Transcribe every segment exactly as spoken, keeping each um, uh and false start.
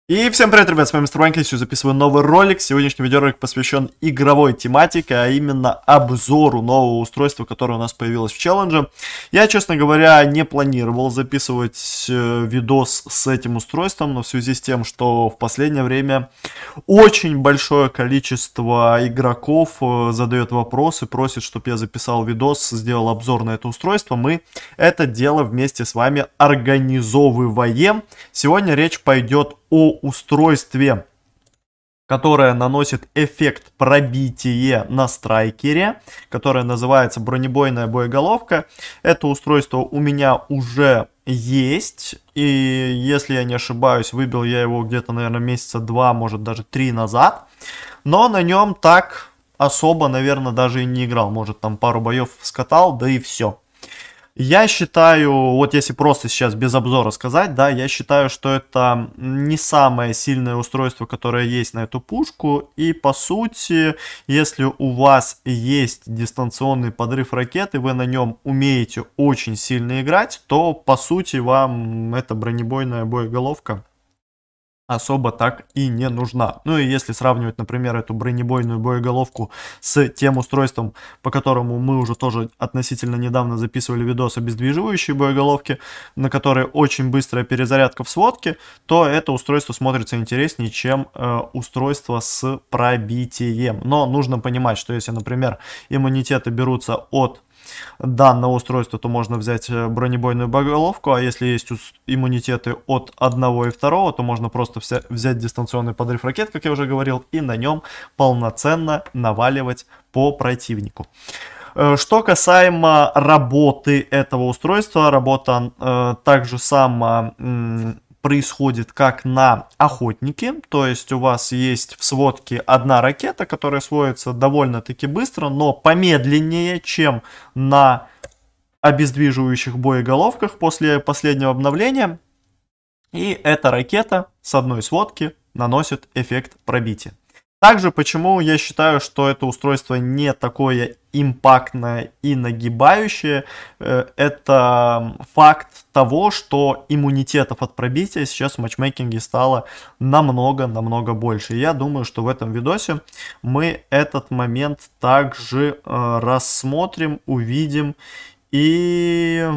И всем привет, ребят, с вами мистер Ванька, я записываю новый ролик. Сегодняшний видеоролик посвящен игровой тематике, а именно обзору нового устройства, которое у нас появилось в челлендже. Я, честно говоря, не планировал записывать э, видос с этим устройством, но в связи с тем, что в последнее время очень большое количество игроков э, задает вопросы, просит, чтобы я записал видос, сделал обзор на это устройство, мы это дело вместе с вами организовываем. Сегодня речь пойдет о устройстве, которое наносит эффект пробития на страйкере, которое называется бронебойная боеголовка. Это устройство у меня уже есть, и если я не ошибаюсь, выбил я его где-то, наверное, месяца два, может даже три назад, но на нем так особо, наверное, даже и не играл, может там пару боев скатал, да и все. Я считаю, вот если просто сейчас без обзора сказать, да, я считаю, что это не самое сильное устройство, которое есть на эту пушку. И по сути, если у вас есть дистанционный подрыв ракеты, вы на нем умеете очень сильно играть, то по сути вам эта бронебойная боеголовка особо так и не нужна. Ну и если сравнивать, например, эту бронебойную боеголовку с тем устройством, по которому мы уже тоже относительно недавно записывали видос о обездвиживающей боеголовке, на которой очень быстрая перезарядка в сводке, то это устройство смотрится интереснее, чем э, устройство с пробитием. Но нужно понимать, что если, например, иммунитеты берутся от данного устройства, то можно взять бронебойную боеголовку, а если есть иммунитеты от одного и второго, то можно просто взять дистанционный подрыв ракет, как я уже говорил, и на нем полноценно наваливать по противнику. Что касаемо работы этого устройства, работа э, также сама э, происходит как на охотнике, то есть у вас есть в сводке одна ракета, которая сводится довольно-таки быстро, но помедленнее, чем на обездвиживающих боеголовках после последнего обновления. И эта ракета с одной сводки наносит эффект пробития. Также, почему я считаю, что это устройство не такое импактное и нагибающее, это факт того, что иммунитетов от пробития сейчас в матчмейкинге стало намного-намного больше. И я думаю, что в этом видосе мы этот момент также рассмотрим, увидим и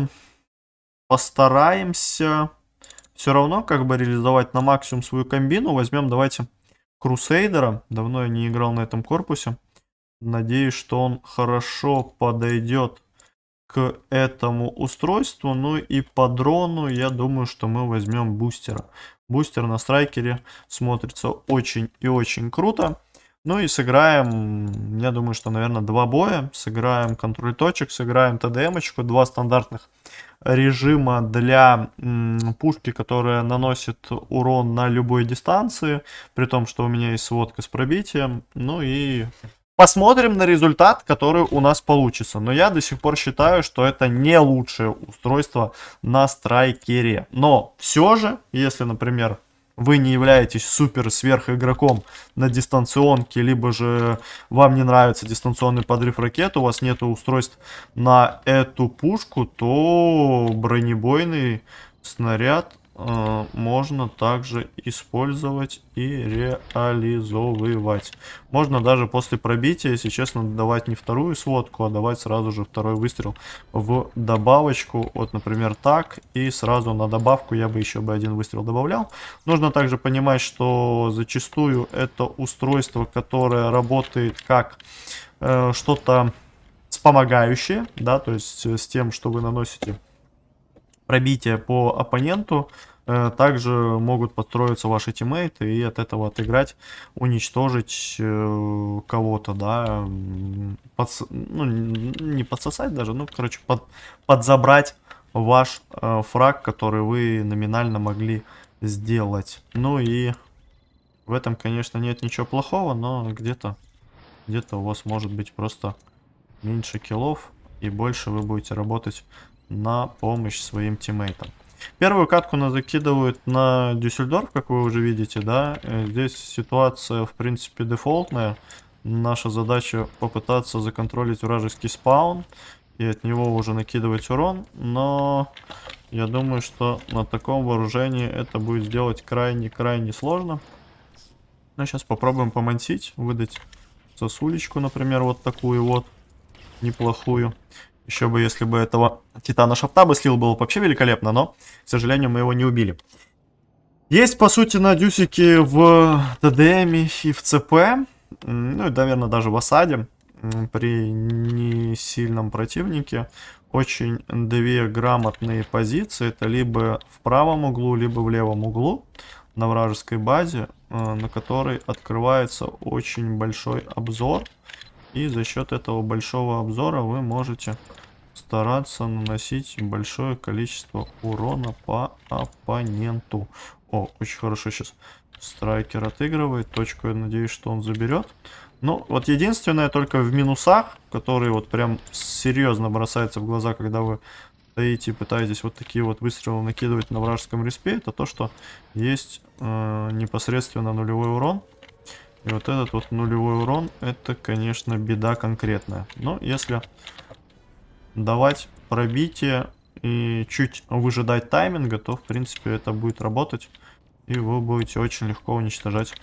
постараемся все равно как бы реализовать на максимум свою комбину. Возьмем, давайте... Крусейдера. Давно я не играл на этом корпусе. Надеюсь, что он хорошо подойдет к этому устройству. Ну и по дрону я думаю, что мы возьмем бустера. Бустер на страйкере смотрится очень и очень круто. Ну и сыграем, я думаю, что, наверное, два боя. Сыграем контроль точек, сыграем тэ дэ эм-очку. Два стандартных режима для м, пушки, которая наносит урон на любой дистанции. При том, что у меня есть сводка с пробитием. Ну и посмотрим на результат, который у нас получится. Но я до сих пор считаю, что это не лучшее устройство на страйкере. Но все же, если, например... вы не являетесь супер-сверх игроком на дистанционке, либо же вам не нравится дистанционный подрыв ракет, у вас нет устройств на эту пушку, то бронебойный снаряд э, можно также использовать и реализовывать. Можно даже после пробития, если честно, давать не вторую сводку, а давать сразу же второй выстрел в добавочку. Вот, например, так. И сразу на добавку я бы еще бы один выстрел добавлял. Нужно также понимать, что зачастую это устройство, которое работает как э, что-то вспомогающее, да, то есть с тем, что вы наносите пробитие по оппоненту. Также могут подстроиться ваши тиммейты и от этого отыграть, уничтожить э, кого-то, да, подс... ну, не подсосать даже, ну, короче, под... подзабрать ваш э, фраг, который вы номинально могли сделать. Ну и в этом, конечно, нет ничего плохого, но где-то где-то у вас может быть просто меньше киллов, и больше вы будете работать на помощь своим тиммейтам. Первую катку нас закидывают на Дюссельдорф, как вы уже видите, да. Здесь ситуация, в принципе, дефолтная. Наша задача попытаться законтролить вражеский спаун и от него уже накидывать урон. Но Я думаю, что на таком вооружении это будет сделать крайне-крайне сложно. Ну, сейчас попробуем помансить, выдать сосулечку, например, вот такую вот, неплохую. Еще бы, если бы этого Титана Шапта бы слил, было бы вообще великолепно, но, к сожалению, мы его не убили. Есть, по сути, на дюсике в ТДМ и в ЦП, ну и, наверное, даже в осаде, при несильном противнике, очень две грамотные позиции. Это либо в правом углу, либо в левом углу на вражеской базе, на которой открывается очень большой обзор. И за счет этого большого обзора вы можете стараться наносить большое количество урона по оппоненту. О, очень хорошо сейчас страйкер отыгрывает. Точку, я надеюсь, что он заберет. Ну, вот единственное, только в минусах, которые вот прям серьезно бросаются в глаза, когда вы стоите и пытаетесь вот такие вот выстрелы накидывать на вражеском респе, это то, что есть э, непосредственно нулевой урон. И вот этот вот нулевой урон, это, конечно, беда конкретная. Но если давать пробитие и чуть выжидать тайминга, то, в принципе, это будет работать. И вы будете очень легко уничтожать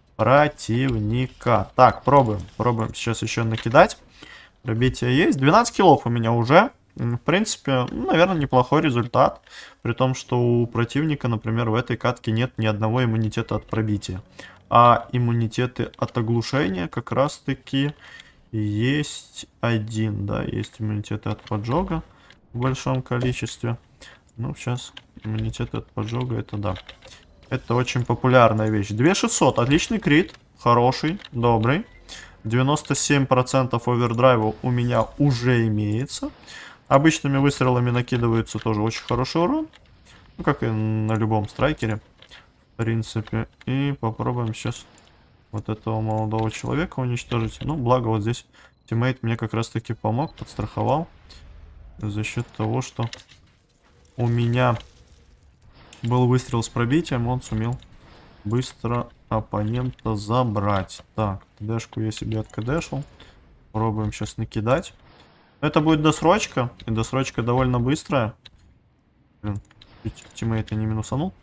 противника. Так, пробуем. Пробуем сейчас еще накидать. Пробитие есть. двенадцать киллов у меня уже. В принципе, ну, наверное, неплохой результат. При том, что у противника, например, в этой катке нет ни одного иммунитета от пробития. А иммунитеты от оглушения как раз-таки есть один. Да, есть иммунитеты от поджога в большом количестве. Ну, сейчас иммунитеты от поджога, это да. Это очень популярная вещь. две тысячи шестьсот, отличный крит. Хороший, добрый. девяносто семь процентов овердрайва у меня уже имеется. Обычными выстрелами накидывается тоже очень хороший урон. Ну, как и на любом страйкере, в принципе. И попробуем сейчас вот этого молодого человека уничтожить. Ну, благо вот здесь тиммейт мне как раз-таки помог, подстраховал. За счет того, что у меня был выстрел с пробитием, он сумел быстро оппонента забрать. Так, КДшку я себе откдшил. Пробуем сейчас накидать. Это будет досрочка. И досрочка довольно быстрая. Блин, чуть тиммейта не минусанул.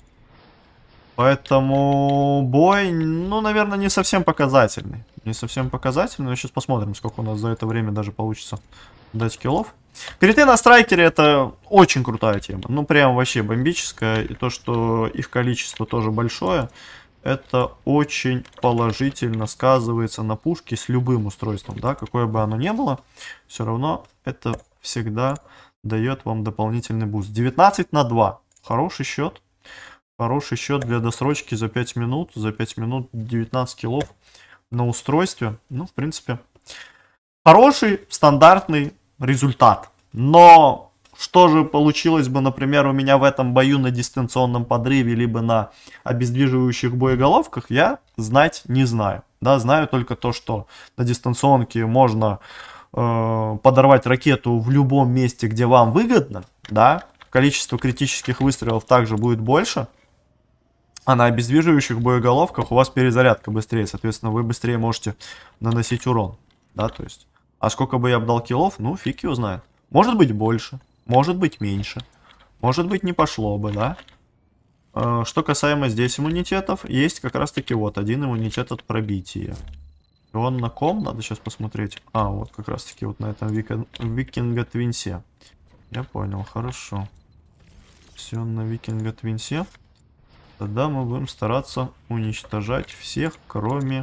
Поэтому бой, ну, наверное, не совсем показательный. Не совсем показательный. Но сейчас посмотрим, сколько у нас за это время даже получится дать киллов. Криты на страйкере — это очень крутая тема. Ну, прям вообще бомбическая. И то, что их количество тоже большое, это очень положительно сказывается на пушке с любым устройством, да, какое бы оно ни было, все равно это всегда дает вам дополнительный буст. девятнадцать на два. Хороший счет. Хороший счет для досрочки за пять минут. За пять минут девятнадцать киллов на устройстве. Ну, в принципе, хороший, стандартный результат. Но что же получилось бы, например, у меня в этом бою на дистанционном подрыве, либо на обездвиживающих боеголовках, я знать не знаю. Да, знаю только то, что на дистанционке можно э, подорвать ракету в любом месте, где вам выгодно. Да, количество критических выстрелов также будет больше. А на обездвиживающих боеголовках у вас перезарядка быстрее. Соответственно, вы быстрее можете наносить урон. Да, то есть. А сколько бы я обдал киллов, ну, фиг его знает. Может быть больше. Может быть меньше. Может быть не пошло бы, да? Э, что касаемо здесь иммунитетов, есть как раз таки вот один иммунитет от пробития. И он на ком? Надо сейчас посмотреть. А, вот как раз таки вот на этом Викинга Твинсе. Я понял, хорошо. Все на Викинга Твинсе. Тогда мы будем стараться уничтожать всех, кроме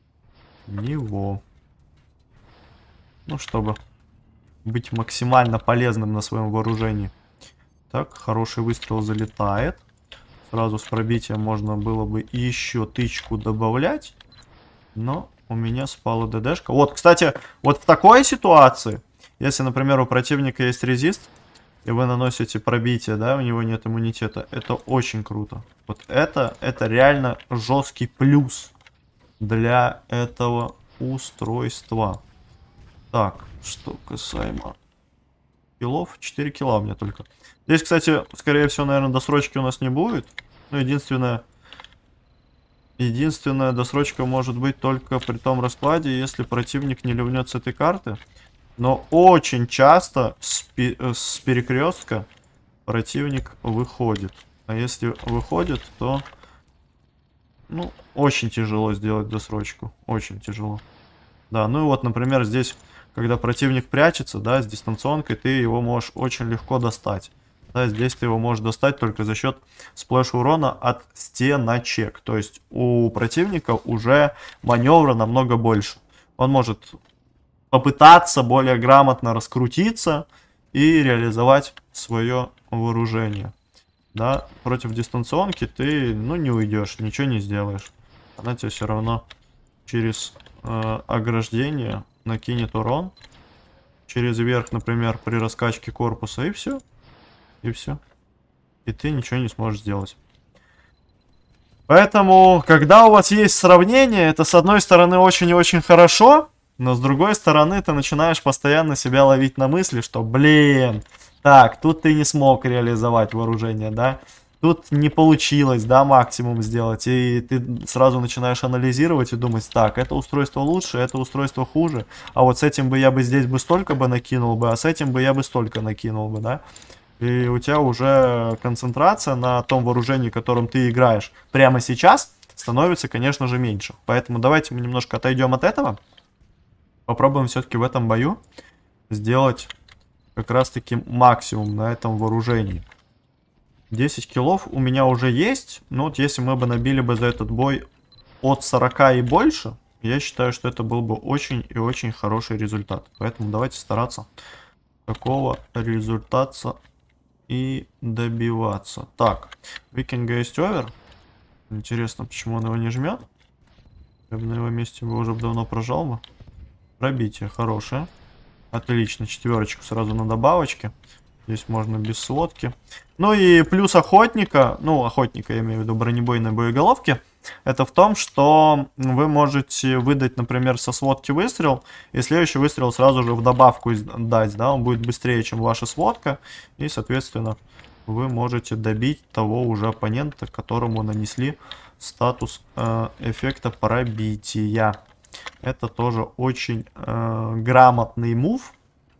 него. Ну, чтобы быть максимально полезным на своем вооружении. Так, хороший выстрел залетает. Сразу с пробитием можно было бы еще тычку добавлять. Но у меня спала ДДшка. Вот, кстати, вот в такой ситуации, если, например, у противника есть резист, и вы наносите пробитие, да, у него нет иммунитета, это очень круто. Вот это, это реально жесткий плюс для этого устройства. Так, что касаемо киллов, четыре килла у меня только. Здесь, кстати, скорее всего, наверное, досрочки у нас не будет. Ну, единственное, единственная досрочка может быть только при том раскладе, если противник не ливнет с этой карты. Но очень часто с, с перекрестка противник выходит. А если выходит, то... Ну, очень тяжело сделать досрочку. Очень тяжело. Да, ну и вот, например, здесь, когда противник прячется, да, с дистанционкой, ты его можешь очень легко достать. Да, здесь ты его можешь достать только за счет сплэш урона от стеночек. То есть у противника уже маневра намного больше. Он может попытаться более грамотно раскрутиться и реализовать свое вооружение. Да, против дистанционки ты, ну, не уйдешь, ничего не сделаешь. Она тебе все равно через э, ограждение накинет урон. Через верх, например, при раскачке корпуса, и все. И все. И ты ничего не сможешь сделать. Поэтому, когда у вас есть сравнение, это, с одной стороны, очень и очень хорошо, но с другой стороны, ты начинаешь постоянно себя ловить на мысли, что, блин... Так, тут ты не смог реализовать вооружение, да? Тут не получилось, да, максимум сделать. И ты сразу начинаешь анализировать и думать, так, это устройство лучше, это устройство хуже. А вот с этим бы я бы здесь бы столько бы накинул бы, а с этим бы я бы столько накинул бы, да? И у тебя уже концентрация на том вооружении, которым ты играешь прямо сейчас, становится, конечно же, меньше. Поэтому давайте мы немножко отойдем от этого. Попробуем все-таки в этом бою сделать... как раз таки максимум на этом вооружении. десять киллов у меня уже есть. Но вот если мы бы набили бы за этот бой от сорока и больше, я считаю, что это был бы очень и очень хороший результат. Поэтому давайте стараться такого результата и добиваться. Так, викинга есть овер. Интересно, почему он его не жмет. Я бы на его месте бы уже давно прожал бы. Пробитие хорошее. Отлично, четверочку сразу на добавочке. Здесь можно без сводки. Ну и плюс охотника, ну охотника я имею в виду бронебойной боеголовки, это в том, что вы можете выдать, например, со сводки выстрел, и следующий выстрел сразу же в добавку дать, да, он будет быстрее, чем ваша сводка, и, соответственно, вы можете добить того уже оппонента, которому нанесли статус э, эффекта пробития. Это тоже очень э, грамотный мув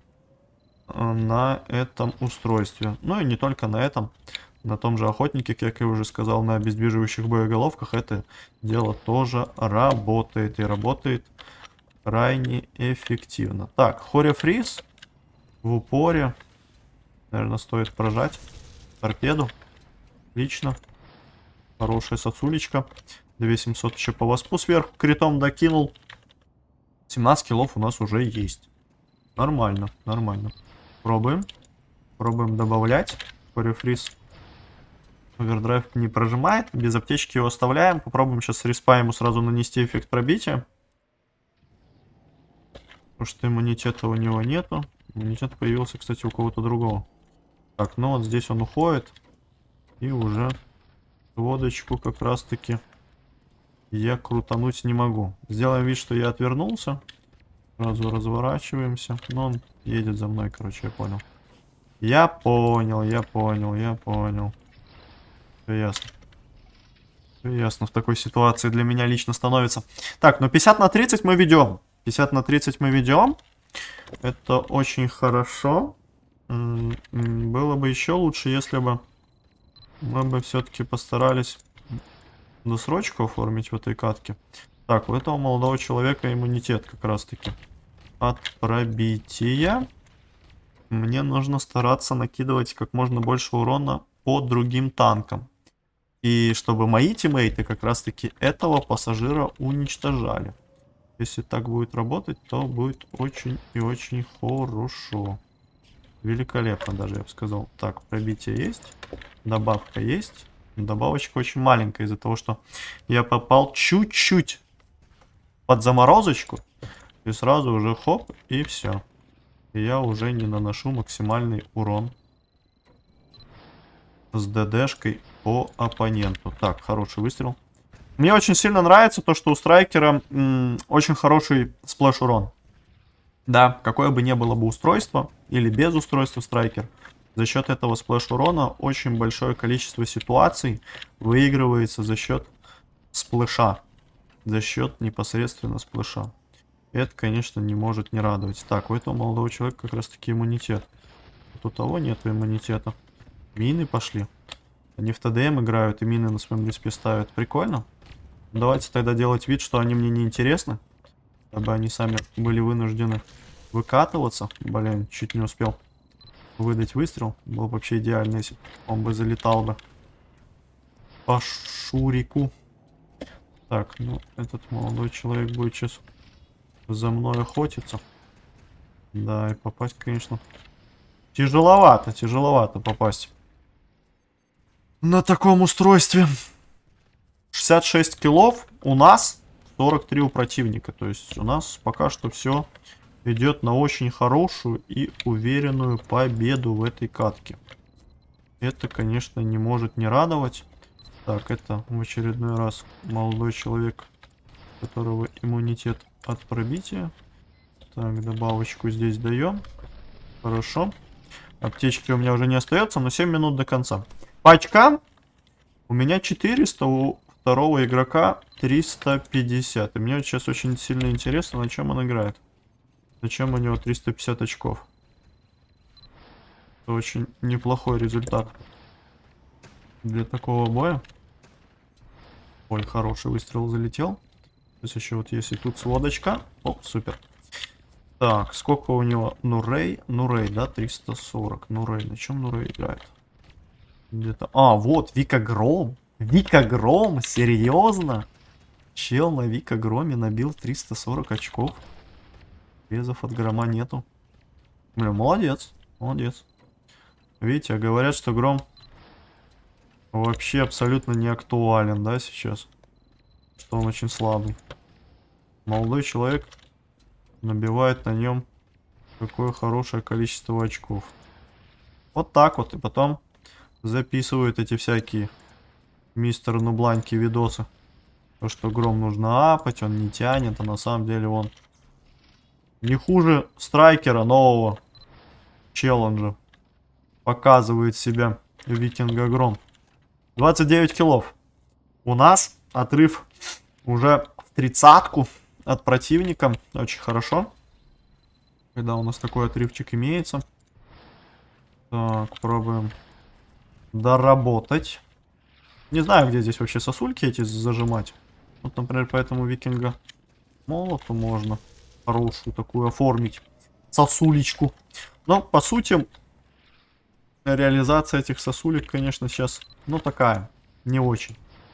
э, на этом устройстве. Ну и не только на этом. На том же охотнике, как я уже сказал, на обездвиживающих боеголовках это дело тоже работает. И работает крайне эффективно. Так, Хоря Фриз в упоре. Наверное, стоит прожать торпеду. Отлично. Хорошая сосулечка. две тысячи семьсот еще по васпу сверху критом докинул. семнадцать киллов у нас уже есть. Нормально, нормально. Пробуем. Пробуем добавлять. Хорифриз овердрайв не прожимает. Без аптечки его оставляем. Попробуем сейчас с респа ему сразу нанести эффект пробития. Потому что иммунитета у него нету. Иммунитет появился, кстати, у кого-то другого. Так, ну вот здесь он уходит. И уже водочку как раз таки я крутануть не могу. Сделаем вид, что я отвернулся. Сразу разворачиваемся. Но он едет за мной, короче, я понял. Я понял, я понял, я понял. Все ясно. Все ясно. В такой ситуации для меня лично становится. Так, ну пятьдесят на тридцать мы ведем. пятьдесят на тридцать мы ведем. Это очень хорошо. Было бы еще лучше, если бы мы бы все-таки постарались досрочку оформить в этой катке. Так, у этого молодого человека иммунитет как раз-таки от пробития. Мне нужно стараться накидывать как можно больше урона по другим танкам. И чтобы мои тиммейты как раз-таки этого пассажира уничтожали. Если так будет работать, то будет очень и очень хорошо. Великолепно даже, я бы сказал. Так, пробитие есть. Добавка есть. Добавочка очень маленькая из-за того, что я попал чуть-чуть под заморозочку. И сразу уже хоп, и все. И я уже не наношу максимальный урон с ДДшкой по оппоненту. Так, хороший выстрел. Мне очень сильно нравится то, что у страйкера очень хороший сплэш урон. Да, какое бы ни было бы устройство, или без устройства страйкер, за счет этого сплэш урона очень большое количество ситуаций выигрывается за счет сплэша. За счет непосредственно сплэша. Это, конечно, не может не радовать. Так, у этого молодого человека как раз таки иммунитет. Вот у того нету иммунитета. Мины пошли. Они в ТДМ играют и мины на своем респе ставят. Прикольно. Давайте тогда делать вид, что они мне не интересны. Чтобы они сами были вынуждены выкатываться. Блин, чуть не успел выдать выстрел. Было бы вообще идеально, если он бы залетал бы по шурику. Так, ну, этот молодой человек будет сейчас за мной охотиться. Да, и попасть, конечно, тяжеловато, тяжеловато попасть на таком устройстве. шестьдесят шесть киллов у нас, сорок три у противника. То есть у нас пока что все идет на очень хорошую и уверенную победу в этой катке. Это, конечно, не может не радовать. Так, это в очередной раз молодой человек, у которого иммунитет от пробития. Так, добавочку здесь даем. Хорошо. Аптечки у меня уже не остается, но семь минут до конца. По очкам у меня четыреста, у второго игрока триста пятьдесят. И мне вот сейчас очень сильно интересно, на чем он играет. Зачем у него триста пятьдесят очков? Это очень неплохой результат для такого боя. Ой, хороший выстрел залетел. То есть еще вот если тут сводочка. О, супер. Так, сколько у него? Нурей. Нурей, да, триста сорок. Нурей. На чем Нурей играет? Где-то. А, вот, Вика Гром. Вика Гром, серьезно? Чел на Вика Громе набил триста сорок очков. Резов от Грома нету. Бля, молодец. Молодец. Видите, говорят, что Гром вообще абсолютно не актуален, да, сейчас? Что он очень слабый. Молодой человек набивает на нем какое хорошее количество очков. Вот так вот. И потом записывают эти всякие мистер Нубланьки видосы. То, что Гром нужно апать, он не тянет, а на самом деле он не хуже страйкера нового челленджа. Показывает себя Викинга Гром. двадцать девять киллов. У нас отрыв уже в тридцатку от противника. Очень хорошо. Когда у нас такой отрывчик имеется. Так, пробуем доработать. Не знаю, где здесь вообще сосульки эти зажимать. Вот, например, по этому Викинга молоту можно хорошую такую оформить сосулечку. Но, по сути, реализация этих сосулек, конечно, сейчас, ну, такая, не очень.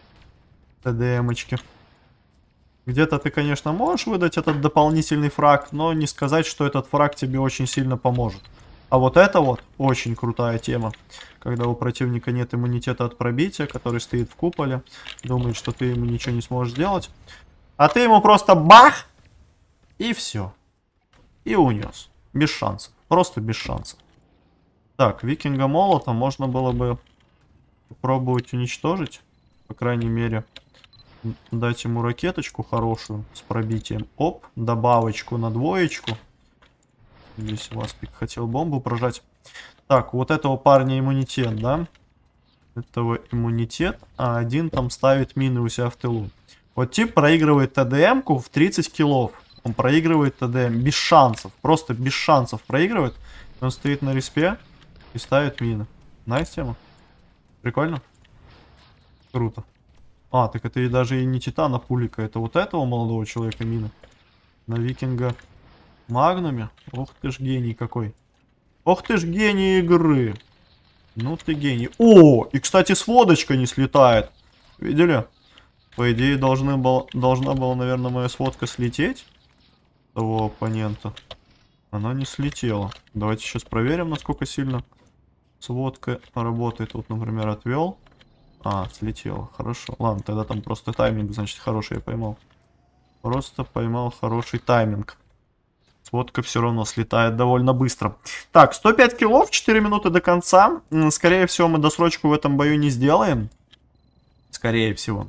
ТДМочки. Где-то ты, конечно, можешь выдать этот дополнительный фраг, но не сказать, что этот фраг тебе очень сильно поможет. А вот это вот очень крутая тема. Когда у противника нет иммунитета от пробития, который стоит в куполе, думает, что ты ему ничего не сможешь сделать. А ты ему просто бах! И все. И унес. Без шансов. Просто без шансов. Так, Викинга молота можно было бы попробовать уничтожить. По крайней мере, дать ему ракеточку хорошую с пробитием. Оп, добавочку на двоечку. Здесь Васпик хотел бомбу прожать. Так, вот этого парня иммунитет, да? Этого иммунитет. А один там ставит мины у себя в тылу. Вот тип проигрывает ТДМ-ку в тридцать киллов. Он проигрывает ТДМ без шансов. Просто без шансов проигрывает. Он стоит на респе и ставит мины. Найс тема. Прикольно? Круто. А, так это и даже и не Титана пулика. Это вот этого молодого человека мины. На Викинга Магнуме. Ох ты ж гений какой. Ох ты ж гений игры. Ну ты гений. О, и кстати сводочка не слетает. Видели? По идее должны был, должна была, наверное, моя сводка слететь. Того оппонента. Она не слетела. Давайте сейчас проверим, насколько сильно сводка работает. Вот, например, отвел. А, слетела. Хорошо. Ладно, тогда там просто тайминг, значит, хороший я поймал. Просто поймал хороший тайминг. Сводка все равно слетает довольно быстро. Так, сто пять киллов, четыре минуты до конца. Скорее всего, мы досрочку в этом бою не сделаем. Скорее всего.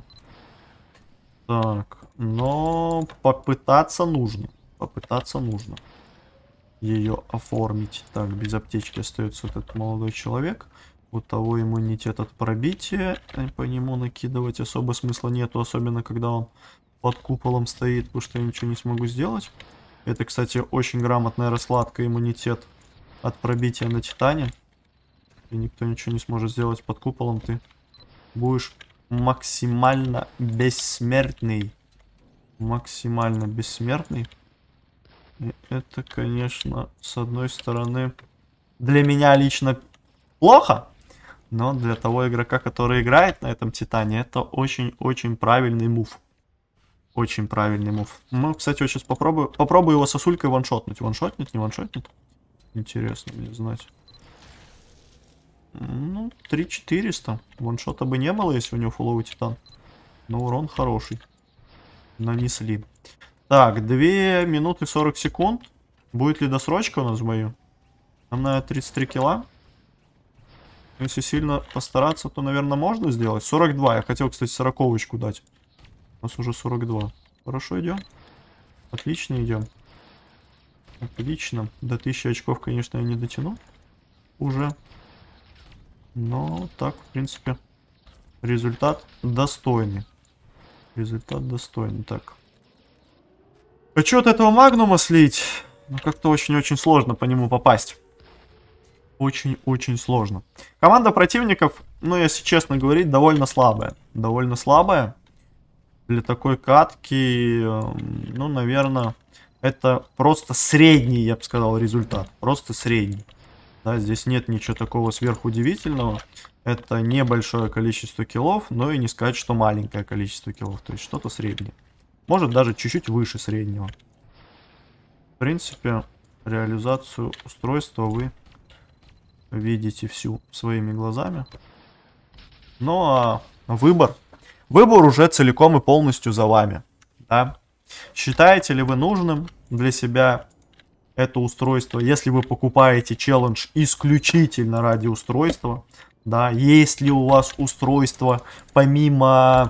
Так, но попытаться нужно. Попытаться нужно ее оформить. Так, без аптечки остается этот молодой человек. У того иммунитет от пробития. По нему накидывать особо смысла нету. Особенно, когда он под куполом стоит. Потому что я ничего не смогу сделать. Это, кстати, очень грамотная раскладка иммунитет от пробития на Титане. И никто ничего не сможет сделать под куполом. Ты будешь максимально бессмертный. Максимально бессмертный. И это, конечно, с одной стороны, для меня лично плохо. Но для того игрока, который играет на этом Титане, это очень-очень правильный мув. Очень правильный мув. Ну, кстати, вот сейчас попробую, попробую его сосулькой ваншотнуть. Ваншотнет, не ваншотнет? Интересно мне знать. Ну, три четыреста. Ваншота бы не было, если у него фуловый Титан. Но урон хороший. Нанесли. Так, две минуты сорок секунд. Будет ли досрочка у нас в бою? Нам надо тридцать три килла. Если сильно постараться, то, наверное, можно сделать. сорок два. Я хотел, кстати, сороковочку дать. У нас уже сорок два. Хорошо идем. Отлично идем. Отлично. До тысячи очков, конечно, я не дотяну. Уже. Но так, в принципе, результат достойный. Результат достойный. Так. Хочу от этого магнума слить. Но как-то очень-очень сложно по нему попасть. Очень-очень сложно. Команда противников, ну, если честно говорить, довольно слабая. Довольно слабая. Для такой катки, ну, наверное, это просто средний, я бы сказал, результат. Просто средний. Да, здесь нет ничего такого сверхудивительного. Это небольшое количество киллов, но и не сказать, что маленькое количество киллов. То есть что-то среднее. Может даже чуть-чуть выше среднего. В принципе, реализацию устройства вы видите всю своими глазами. Ну а выбор. Выбор уже целиком и полностью за вами. Да? Считаете ли вы нужным для себя это устройство, если вы покупаете челлендж исключительно ради устройства? Да? Есть ли у вас устройство помимо...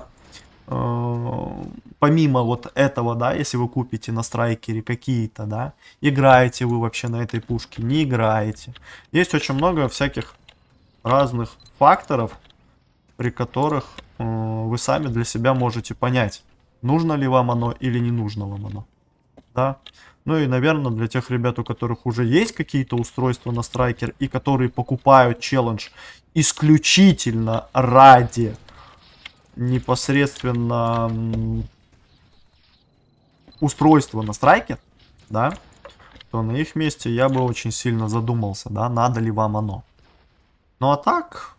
Помимо вот этого, да, если вы купите на страйкере какие-то, да, играете вы вообще на этой пушке, не играете. Есть очень много всяких разных факторов, при которых э, вы сами для себя можете понять, нужно ли вам оно или не нужно вам оно. Да. Ну и, наверное, для тех ребят, у которых уже есть какие-то устройства на страйкер и которые покупают челлендж исключительно ради непосредственно устройство на страйкер, да, то на их месте я бы очень сильно задумался, да, надо ли вам оно. Ну а так,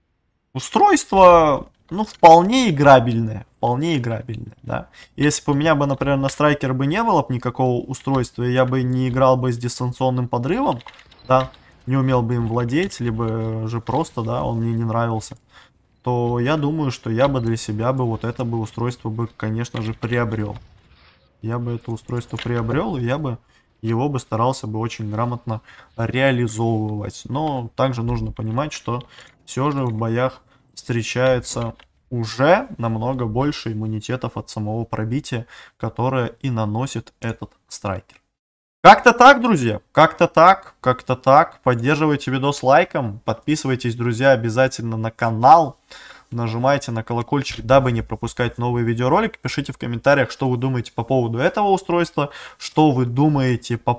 устройство, ну, вполне играбельное, вполне играбельное, да. Если бы у меня бы, например, на страйкер бы не было бы никакого устройства, я бы не играл бы с дистанционным подрывом, да, не умел бы им владеть, либо же просто, да, он мне не нравился, то я думаю, что я бы для себя бы вот это бы устройство бы, конечно же, приобрел. Я бы это устройство приобрел, и я бы его бы старался бы очень грамотно реализовывать. Но также нужно понимать, что все же в боях встречается уже намного больше иммунитетов от самого пробития, которое и наносит этот страйкер. Как-то так, друзья, как-то так, как-то так. Поддерживайте видос лайком, подписывайтесь, друзья, обязательно на канал. Нажимайте на колокольчик, дабы не пропускать новые видеоролики. Пишите в комментариях, что вы думаете по поводу этого устройства, что вы думаете по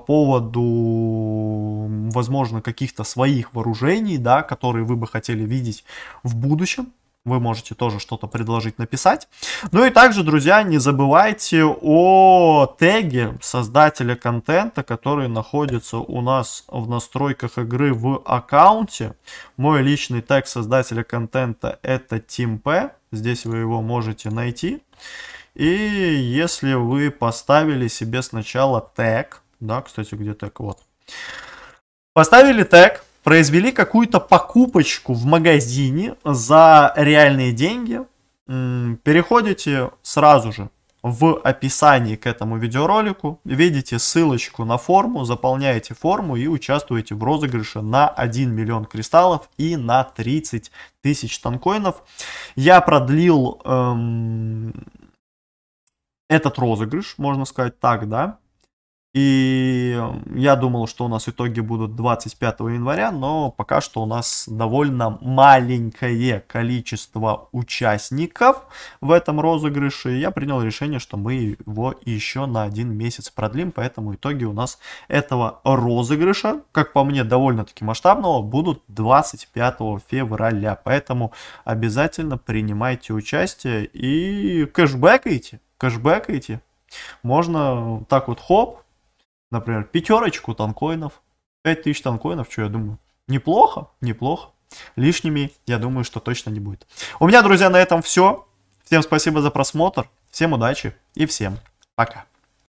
поводу, возможно, каких-то своих вооружений, да, которые вы бы хотели видеть в будущем. Вы можете тоже что-то предложить, написать. Ну и также, друзья, не забывайте о теге создателя контента, который находится у нас в настройках игры в аккаунте. Мой личный тег создателя контента — это TeamP. Здесь вы его можете найти. И если вы поставили себе сначала тег, да, кстати, где тег, вот. Поставили тег. Произвели какую-то покупочку в магазине за реальные деньги. Переходите сразу же в описании к этому видеоролику. Видите ссылочку на форму. Заполняете форму и участвуете в розыгрыше на один миллион кристаллов и на тридцать тысяч танкоинов. Я продлил эм, этот розыгрыш, можно сказать так, да. И я думал, что у нас итоги будут двадцать пятого января, но пока что у нас довольно маленькое количество участников в этом розыгрыше. Я принял решение, что мы его еще на один месяц продлим, поэтому итоги у нас этого розыгрыша, как по мне, довольно-таки масштабного, будут двадцать пятого февраля. Поэтому обязательно принимайте участие и кэшбэкайте, кэшбэкайте. Можно так вот хоп. Например, пятерочку танкоинов, пять тысяч танкоинов, что я думаю, неплохо, неплохо. Лишними, я думаю, что точно не будет. У меня, друзья, на этом все. Всем спасибо за просмотр, всем удачи и всем пока.